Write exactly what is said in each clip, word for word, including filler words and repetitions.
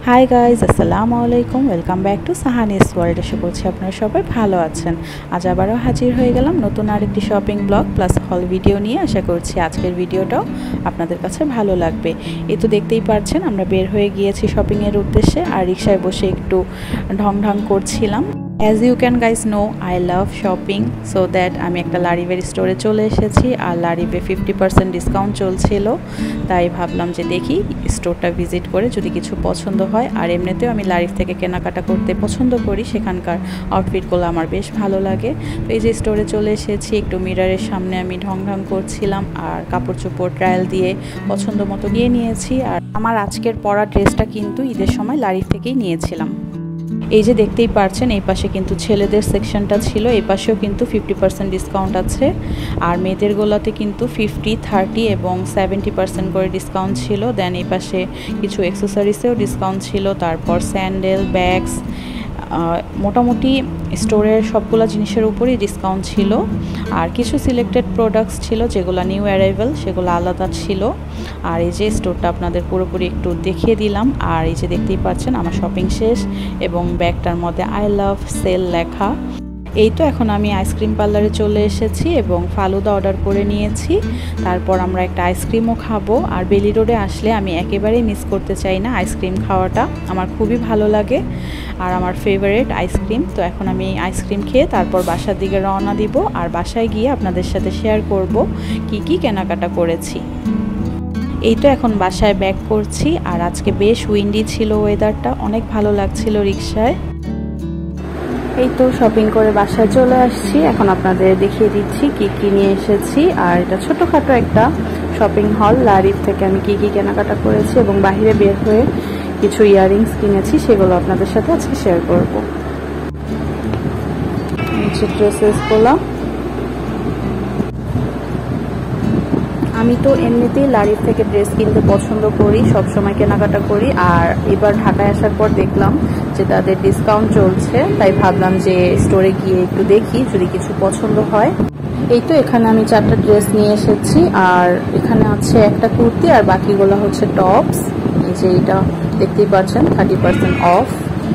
High guys, আসসালামু আলাইকুম। Welcome back to Sahani's world. আশা করছি আপনারা সবাই ভালো আছেন। আজ আবারও হাজির হয়ে গেলাম নতুন আরেকটি শপিং ব্লগ প্লাস হল ভিডিও নিয়ে। আশা করছি আজকের ভিডিওটাও আপনাদের কাছে ভালো লাগবে। এই তো দেখতেই পাচ্ছেন আমরা বের হয়ে গিয়েছি শপিংয়ের উদ্দেশ্যে, আর রিক্সায় বসে একটু ঢং ঢং করছিলাম। As you can guys know I love shopping, so that আমি একটা লারিবের স্টোরে চলে এসেছি। আর লারিবে ফিফটি পার্সেন্ট ডিসকাউন্ট চলছিল, তাই ভাবলাম যে দেখি স্টোরটা ভিজিট করে যদি কিছু পছন্দ হয়। আর এমনিতেও আমি লারিভ থেকে কেনাকাটা করতে পছন্দ করি, সেখানকার আউটফিটগুলো আমার বেশ ভালো লাগে। তো এই যে স্টোরে চলে এসেছি, একটু মিররের সামনে আমি ঢং ঢং করছিলাম আর কাপড় চোপড় ট্রায়াল দিয়ে পছন্দ মতো নিয়ে নিয়েছি। আর আমার আজকের পরা ড্রেসটা কিন্তু ঈদের সময় লারিভ থেকেই নিয়েছিলাম। এই যে দেখতেই পারছেন এই পাশে কিন্তু ছেলেদের সেকশনটা ছিল, এই পাশেও কিন্তু ফিফটি পার্সেন্ট ডিসকাউন্ট আছে। আর মেয়েদের গোলাতে কিন্তু ফিফটি থার্টি এবং সেভেন্টি পার্সেন্ট করে ডিসকাউন্ট ছিল। দেন এই পাশে কিছু অ্যাক্সেসরিজেও ডিসকাউন্ট ছিল, তারপর স্যান্ডেল, ব্যাগস, মোটামুটি স্টোরের সবগুলো জিনিসের উপরই ডিসকাউন্ট ছিল। আর কিছু সিলেক্টেড প্রোডাক্টস ছিল যেগুলো নিউ অ্যারাইভাল, সেগুলো আলাদা ছিল। আর এই যে স্টোরটা আপনাদের পুরোপুরি একটু দেখিয়ে দিলাম। আর এই যে দেখতেই পাচ্ছেন আমার শপিং শেষ এবং ব্যাগটার মধ্যে আই লাভ সেল লেখা। এই তো এখন আমি আইসক্রিম পার্লারে চলে এসেছি এবং ফালুদা অর্ডার করে নিয়েছি। তারপর আমরা একটা আইসক্রিমও খাবো। আর বেলি রোডে আসলে আমি একেবারেই মিস করতে চাই না আইসক্রিম খাওয়াটা, আমার খুবই ভালো লাগে আর আমার ফেভারিট আইসক্রিম। তো এখন আমি আইসক্রিম খেয়ে তারপর বাসার দিকে রওনা দিব। আর বাসায় গিয়ে আপনাদের সাথে শেয়ার করব কি কি কেনাকাটা করেছি। এই তো এখন বাসায় ব্যাক করছি। আর আজকে বেশ উইন্ডি ছিল, ওয়েদারটা অনেক ভালো লাগছিল রিক্সায়। এই তো শপিং করে বাসায় চলে আসছি, এখন আপনাদের দেখিয়ে দিচ্ছি কি কি নিয়ে এসেছি। আর এটা ছোটোখাটো একটা শপিং হল, লারিভ থেকে আমি কি কি কেনাকাটা করেছি এবং বাহিরে বের হয়ে কিছু ইয়াররিংস কিনেছি, সেগুলো আপনাদের সাথে আজকে শেয়ার করব। ড্রেসেসগুলো আমি তো এমনিতেই লারিভ থেকে ড্রেস কিনতে পছন্দ করি, সবসময় কেনাকাটা করি। আর এবার ঢাকায় আসার পর দেখলাম যে তাদের ডিসকাউন্ট চলছে, তাই ভাবলাম যে স্টোরে গিয়ে একটু দেখি যদি কিছু পছন্দ হয়। এই তো এখানে আমি চারটা ড্রেস নিয়ে এসেছি। আর এখানে আছে একটা কুর্তি আর বাকিগুলো হচ্ছে টপস। এই যে এটা দেখতেই পাচ্ছেন থার্টি পার্সেন্ট অফ।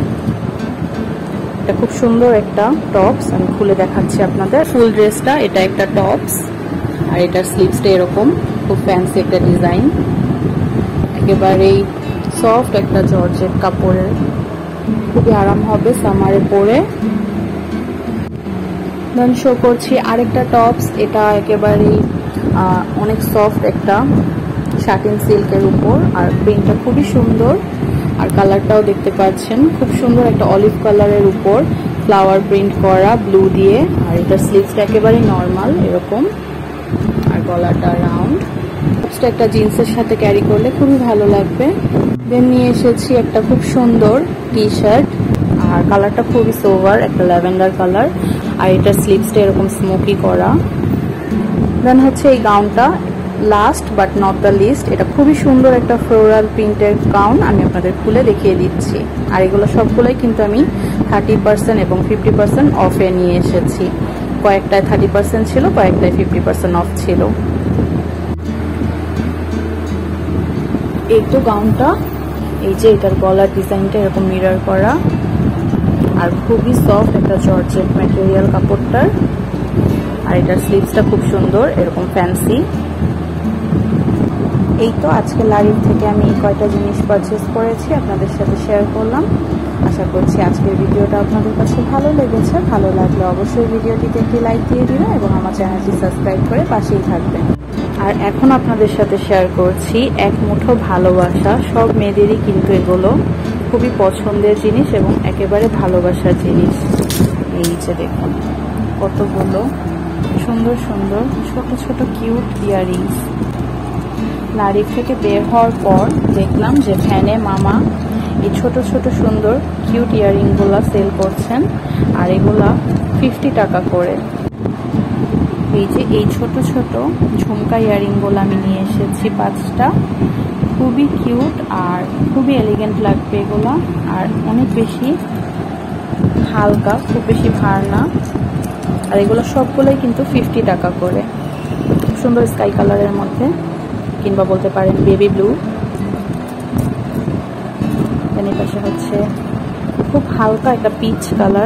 এটা খুব সুন্দর একটা টপস, আমি খুলে দেখাচ্ছি আপনাদের। ফুল ড্রেসটা এটা একটা টপস, আর এটার স্লিভসটা এরকম খুব ফ্যান্সি একটা ডিজাইন, একেবারেই সফট একটা জর্জেট কাপড়ের, খুবই আরাম হবে সামারে পরে। দেন শো করছি আরেকটা টপস, এটা একেবারেই অনেক সফট একটা শাটিন সিল্কের উপর, আর প্রিন্টটা খুবই সুন্দর। আর কালারটাও দেখতে পাচ্ছেন খুব সুন্দর একটা অলিভ কালারের উপর ফ্লাওয়ার প্রিন্ট করা ব্লু দিয়ে। আর এটার স্লিভসটা একেবারেই নর্মাল এরকম, আর গলাটা রাউন্ড। টপসটা একটা জিন্সের সাথে ক্যারি করলে খুবই ভালো লাগবে। দেন নিয়ে এসেছি একটা খুব সুন্দর টি শার্ট, আর কালারটা খুবই সোভার একটা ল্যাভেন্ডার কালার। আর এটার স্লিভসটা এরকম স্মোকি করা। দেন হচ্ছে এই গাউনটা, last but not the least, এটা খুবই সুন্দর একটা ফ্লোরাল প্রিন্টের গাউন, আমি আপনাদের খুলে দেখিয়ে দিচ্ছি। আর এগুলো সবগুলোই কিন্তু আমি থার্টি পার্সেন্ট এবং ফিফটি পার্সেন্ট অফে নিয়ে এসেছি। কয়েকটায় থার্টি পার্সেন্ট ছিল, কয়েকটায় ফিফটি পার্সেন্ট অফ ছিল। এই তো গাউনটা, এই যে এটার গলার ডিজাইনটা এরকম মিরর করা, আর খুবই সফট একটা জর্জেট ম্যাটেরিয়াল কাপড়টার। আর এটার স্লিভসটা খুব সুন্দর এরকম ফ্যান্সি। এই তো আজকে লারিভ থেকে আমি কয়টা জিনিস পারচেস করেছি আপনাদের সাথে শেয়ার করলাম। আশা করছি আজকের ভিডিওটা আপনাদের কাছে ভালো লেগেছে। ভালো লাগলে অবশ্যই ভিডিওটিতে একটি লাইক দিয়ে দিবেন এবং আমার চ্যানেলটি সাবস্ক্রাইব করে পাশেই থাকবেন। আর এখন আপনাদের সাথে শেয়ার করছি এক মুঠো ভালোবাসা। সব মেয়েদেরই কিন্তু এগুলো খুবই পছন্দের জিনিস এবং একেবারে ভালোবাসার জিনিস। এই যে দেখুন কতগুলো সুন্দর সুন্দর ছোট ছোট কিউট ইয়াররিংস। লারিভ থেকে বের হওয়ার পর দেখলাম যে ফ্যানে মামা এই ছোট ছোট সুন্দর কিউট ইয়াররিংগুলো সেল করছেন, আর এগুলা ফিফটি টাকা করে। এই যে এই ছোট ছোট ঝুমকা ইয়াররিংগুলো আমি নিয়ে এসেছি পাঁচটা, খুবই কিউট আর খুবই এলিগেন্ট লাগবে এগুলা। আর অনেক বেশি হালকা, খুব বেশি ভার না। আর এগুলো সবগুলোই কিন্তু ফিফটি টাকা করে। খুব সুন্দর স্কাই কালারের মধ্যে, কিংবা বলতে পারেন বেবি ব্লু। দেন এই পাশে হচ্ছে খুব হালকা একটা পিচ কালার,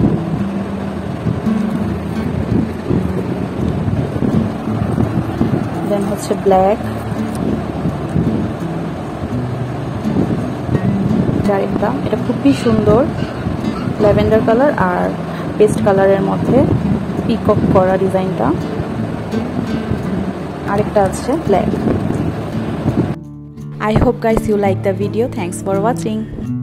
দেন হচ্ছে ব্ল্যাক, আরেকটা এটা খুবই সুন্দর ল্যাভেন্ডার কালার আর পেস্ট কালারের মধ্যে পিকক করা ডিজাইনটা, আরেকটা আছে black. I hope guys you like the video. Thanks for watching.